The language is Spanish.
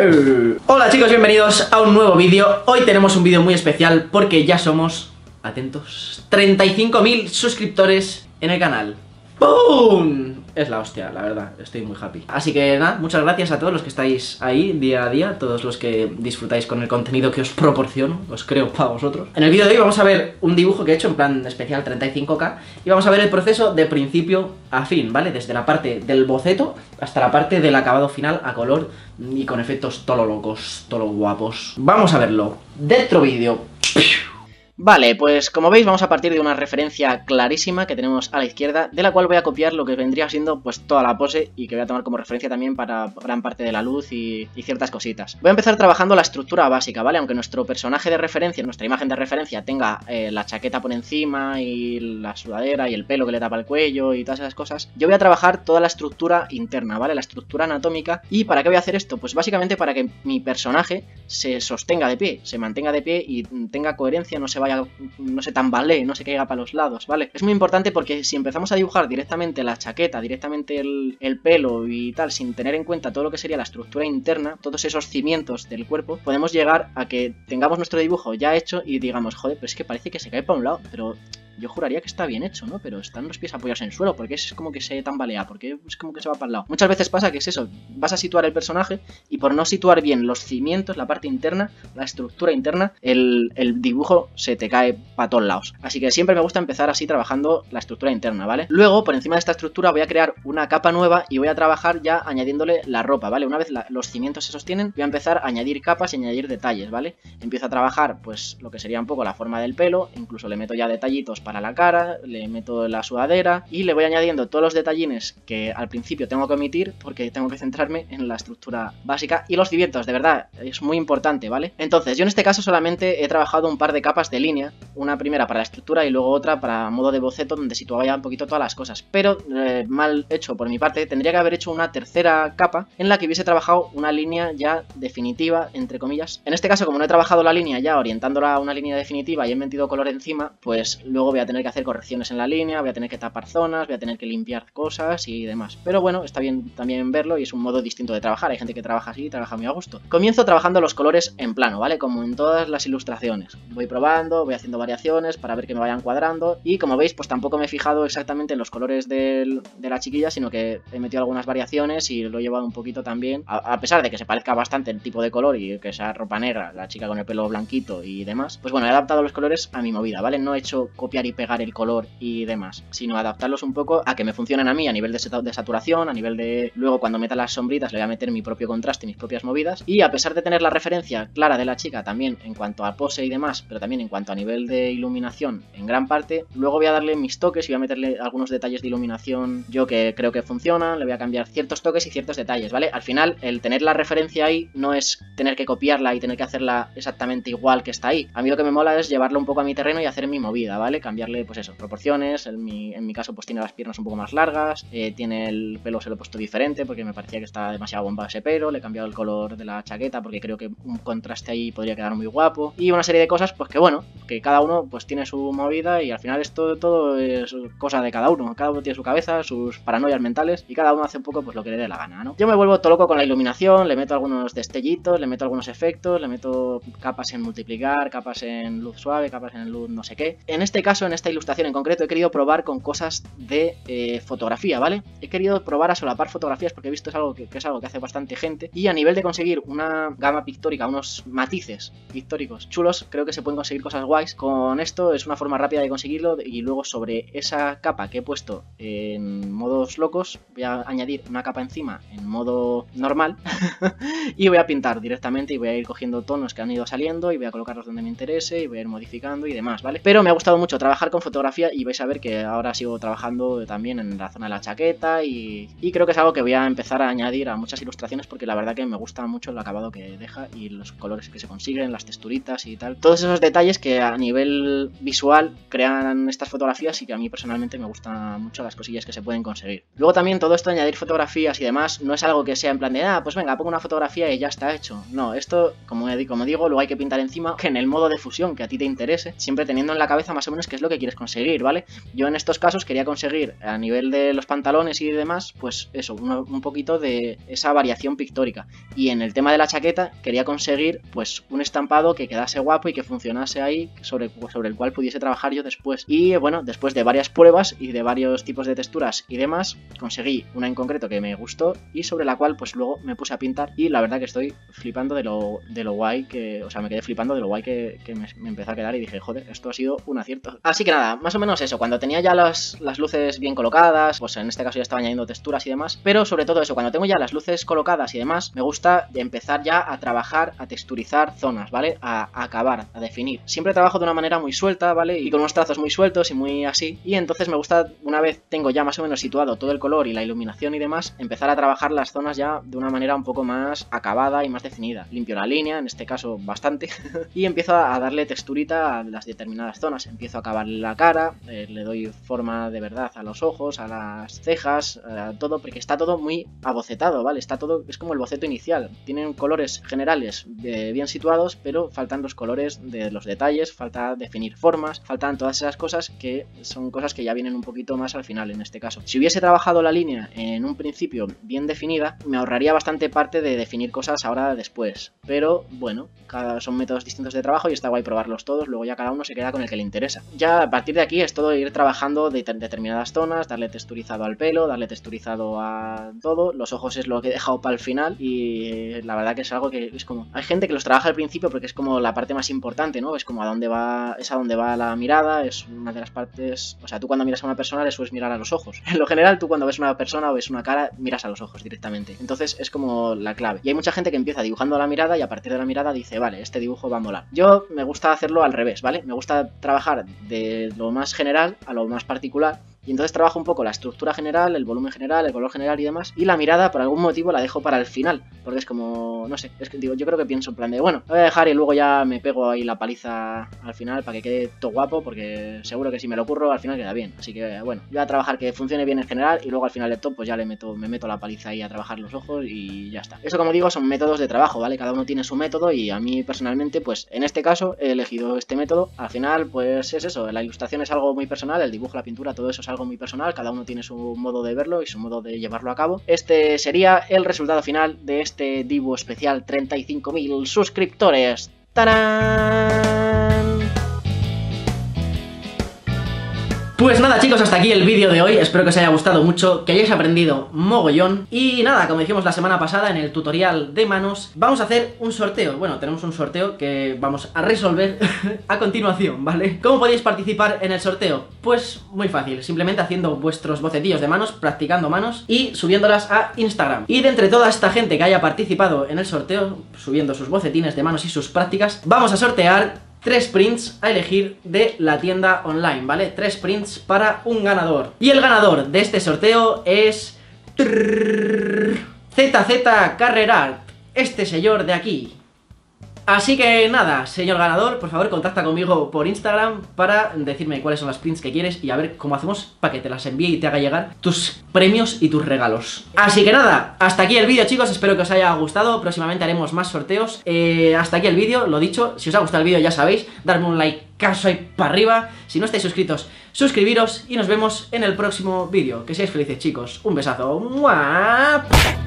Hola chicos, bienvenidos a un nuevo vídeo. Hoy tenemos un vídeo muy especial porque ya somos, atentos, 35.000 suscriptores en el canal. ¡Boom! Es la hostia, la verdad, estoy muy happy. Así que nada, muchas gracias a todos los que estáis ahí día a día, todos los que disfrutáis con el contenido que os proporciono, os creo para vosotros. En el vídeo de hoy vamos a ver un dibujo que he hecho en plan especial 35K y vamos a ver el proceso de principio a fin, ¿vale? Desde la parte del boceto hasta la parte del acabado final a color y con efectos tolo locos, tolo guapos. Vamos a verlo. Dentro vídeo. Vale, pues como veis vamos a partir de una referencia clarísima que tenemos a la izquierda, de la cual voy a copiar lo que vendría siendo pues toda la pose y que voy a tomar como referencia también para gran parte de la luz y ciertas cositas. Voy a empezar trabajando la estructura básica, ¿vale? Aunque nuestro personaje de referencia, nuestra imagen de referencia tenga la chaqueta por encima y la sudadera y el pelo que le tapa el cuello y todas esas cosas, yo voy a trabajar toda la estructura interna, ¿vale? La estructura anatómica. ¿Y para qué voy a hacer esto? Pues básicamente para que mi personaje se sostenga de pie, se mantenga de pie y tenga coherencia, no se tambalee, no se caiga para los lados, ¿vale? Es muy importante porque si empezamos a dibujar directamente la chaqueta, directamente el pelo y tal, sin tener en cuenta todo lo que sería la estructura interna, todos esos cimientos del cuerpo, podemos llegar a que tengamos nuestro dibujo ya hecho y digamos, joder, pero es que parece que se cae para un lado, pero yo juraría que está bien hecho, ¿no? Pero están los pies apoyados en el suelo, porque es como que se tambalea, porque es como que se va para el lado. Muchas veces pasa que es eso, vas a situar el personaje y por no situar bien los cimientos, la parte interna, la estructura interna, el dibujo se te cae para todos lados. Así que siempre me gusta empezar así trabajando la estructura interna, ¿vale? Luego, por encima de esta estructura voy a crear una capa nueva y voy a trabajar ya añadiéndole la ropa, ¿vale? Una vez los cimientos se sostienen, voy a empezar a añadir capas y añadir detalles, ¿vale? Empiezo a trabajar, pues, lo que sería un poco la forma del pelo, incluso le meto ya detallitos para la cara, le meto la sudadera y le voy añadiendo todos los detallines que al principio tengo que omitir porque tengo que centrarme en la estructura básica y los cimientos, de verdad, es muy importante, ¿vale? Entonces, yo en este caso solamente he trabajado un par de capas de línea, una primera para la estructura y luego otra para modo de boceto donde situaba ya un poquito todas las cosas, pero mal hecho por mi parte, tendría que haber hecho una tercera capa en la que hubiese trabajado una línea ya definitiva, entre comillas. En este caso, como no he trabajado la línea ya orientándola a una línea definitiva y he metido color encima, pues luego voy a tener que hacer correcciones en la línea, voy a tener que tapar zonas, voy a tener que limpiar cosas y demás. Pero bueno, está bien también verlo y es un modo distinto de trabajar. Hay gente que trabaja así y trabaja muy a gusto. Comienzo trabajando los colores en plano, ¿vale? Como en todas las ilustraciones. Voy probando, voy haciendo variaciones para ver que me vayan cuadrando y como veis, pues tampoco me he fijado exactamente en los colores de la chiquilla, sino que he metido algunas variaciones y lo he llevado un poquito también, a pesar de que se parezca bastante el tipo de color y que sea ropa negra, la chica con el pelo blanquito y demás, pues bueno, he adaptado los colores a mi movida, ¿vale? No he hecho copiar y pegar el color y demás, sino adaptarlos un poco a que me funcionen a mí a nivel de saturación, a nivel de... Luego cuando meta las sombritas le voy a meter mi propio contraste, mis propias movidas, y a pesar de tener la referencia clara de la chica también en cuanto a pose y demás, pero también en cuanto a nivel de iluminación en gran parte, luego voy a darle mis toques y voy a meterle algunos detalles de iluminación yo que creo que funcionan, le voy a cambiar ciertos toques y ciertos detalles, ¿vale? Al final, el tener la referencia ahí no es tener que copiarla y tener que hacerla exactamente igual que está ahí. A mí lo que me mola es llevarlo un poco a mi terreno y hacer mi movida, ¿vale? Cambiarle, pues eso, proporciones, en mi caso pues tiene las piernas un poco más largas, tiene el pelo, se lo he puesto diferente porque me parecía que estaba demasiado bombado ese pelo, le he cambiado el color de la chaqueta porque creo que un contraste ahí podría quedar muy guapo y una serie de cosas pues que bueno, que cada uno pues tiene su movida y al final esto todo es cosa de cada uno tiene su cabeza, sus paranoias mentales y cada uno hace un poco pues lo que le dé la gana, ¿no? Yo me vuelvo todo loco con la iluminación, le meto algunos destellitos, le meto algunos efectos, le meto capas en multiplicar, capas en luz suave, capas en luz no sé qué. En este caso, en esta ilustración en concreto, he querido probar con cosas de fotografía, ¿vale? He querido probar a solapar fotografías porque he visto que es algo que hace bastante gente y a nivel de conseguir una gama pictórica, unos matices pictóricos chulos, creo que se pueden conseguir cosas guays. Con esto es una forma rápida de conseguirlo y luego sobre esa capa que he puesto en modos locos voy a añadir una capa encima en modo normal y voy a pintar directamente y voy a ir cogiendo tonos que han ido saliendo y voy a colocarlos donde me interese y voy a ir modificando y demás, ¿vale? Pero me ha gustado mucho trabajar con fotografía y vais a ver que ahora sigo trabajando también en la zona de la chaqueta y creo que es algo que voy a empezar a añadir a muchas ilustraciones porque la verdad que me gusta mucho el acabado que deja y los colores que se consiguen, las texturitas y tal. Todos esos detalles que a nivel visual crean estas fotografías y que a mí personalmente me gustan mucho las cosillas que se pueden conseguir. Luego también todo esto de añadir fotografías y demás no es algo que sea en plan de, pues venga, pongo una fotografía y ya está hecho. No, esto, como digo, luego hay que pintar encima que en el modo de fusión que a ti te interese, siempre teniendo en la cabeza más o menos qué es lo que quieres conseguir, ¿vale? Yo en estos casos quería conseguir, a nivel de los pantalones y demás, pues eso, un poquito de esa variación pictórica. Y en el tema de la chaqueta quería conseguir pues un estampado que quedase guapo y que funcionase ahí, sobre el cual pudiese trabajar yo después. Y bueno, después de varias pruebas y de varios tipos de texturas y demás, conseguí una en concreto que me gustó y sobre la cual pues luego me puse a pintar, y la verdad que estoy flipando de lo guay que, o sea, me quedé flipando de lo guay que me empezó a quedar, y dije, joder, esto ha sido un acierto. Así que nada, más o menos eso, cuando tenía ya las luces bien colocadas, pues en este caso ya estaba añadiendo texturas y demás, pero sobre todo eso, cuando tengo ya las luces colocadas y demás, me gusta empezar ya a trabajar, a texturizar zonas, ¿vale? A acabar, a definir. Siempre trabajo de una manera muy suelta, ¿vale? Y con unos trazos muy sueltos y muy así, y entonces me gusta, una vez tengo ya más o menos situado todo el color y la iluminación y demás, empezar a trabajar las zonas ya de una manera un poco más acabada y más definida. Limpio la línea, en este caso bastante, y empiezo a darle texturita a las determinadas zonas. Empiezo a acabarle la cara, le doy forma de verdad a los ojos, a las cejas, a todo, porque está todo muy abocetado, ¿vale? Está todo, es como el boceto inicial. Tienen colores generales bien situados, pero faltan los colores de los detalles, falta definir formas, faltan todas esas cosas que son cosas que ya vienen un poquito más al final en este caso. Si hubiese trabajado la línea en un principio bien definida, me ahorraría bastante parte de definir cosas ahora después, pero bueno, son métodos distintos de trabajo y está guay probarlos todos, luego ya cada uno se queda con el que le interesa. Ya a partir de aquí es todo ir trabajando de determinadas zonas, darle texturizado al pelo, darle texturizado a todo. Los ojos es lo que he dejado para el final, y la verdad que es algo que es como, hay gente que los trabaja al principio porque es como la parte más importante, ¿no? Es como a dónde va la mirada, es una de las partes, o sea, tú cuando miras a una persona le sueles mirar a los ojos. En lo general, tú cuando ves una persona o ves una cara, miras a los ojos directamente. Entonces es como la clave. Y hay mucha gente que empieza dibujando la mirada y a partir de la mirada dice, vale, este dibujo va a molar. Yo me gusta hacerlo al revés, ¿vale? Me gusta trabajar de lo más general a lo más particular. Y entonces trabajo un poco la estructura general, el volumen general, el color general y demás. Y la mirada, por algún motivo, la dejo para el final. Porque es como, no sé, es que digo, yo creo que pienso en plan de, bueno, lo voy a dejar y luego ya me pego ahí la paliza al final para que quede todo guapo. Porque seguro que si me lo curro, al final queda bien. Así que, bueno, voy a trabajar que funcione bien en general. Y luego al final de todo, pues ya me meto la paliza ahí a trabajar los ojos y ya está. Eso, como digo, son métodos de trabajo, ¿vale? Cada uno tiene su método y a mí personalmente, pues en este caso he elegido este método. Al final, pues es eso, la ilustración es algo muy personal, el dibujo, la pintura, todo eso es algo muy personal. Cada uno tiene su modo de verlo y su modo de llevarlo a cabo. Este sería el resultado final de este Dibu especial 35.000 suscriptores. ¡Tarán! Pues nada, chicos, hasta aquí el vídeo de hoy. Espero que os haya gustado mucho, que hayáis aprendido mogollón. Y nada, como dijimos la semana pasada en el tutorial de manos, vamos a hacer un sorteo. Bueno, tenemos un sorteo que vamos a resolver a continuación, ¿vale? ¿Cómo podéis participar en el sorteo? Pues muy fácil, simplemente haciendo vuestros bocetillos de manos, practicando manos y subiéndolas a Instagram. Y de entre toda esta gente que haya participado en el sorteo, subiendo sus bocetines de manos y sus prácticas, vamos a sortear 3 prints a elegir de la tienda online, ¿vale? 3 prints para un ganador. Y el ganador de este sorteo es ZZ Carrer Art, este señor de aquí. Así que nada, señor ganador, por favor contacta conmigo por Instagram para decirme cuáles son las prints que quieres y a ver cómo hacemos para que te las envíe y te haga llegar tus premios y tus regalos. Así que nada, hasta aquí el vídeo, chicos, espero que os haya gustado, próximamente haremos más sorteos. Hasta aquí el vídeo, lo dicho, si os ha gustado el vídeo ya sabéis, darme un like caso ahí para arriba, si no estáis suscritos, suscribiros y nos vemos en el próximo vídeo. Que seáis felices, chicos, un besazo. ¡Mua!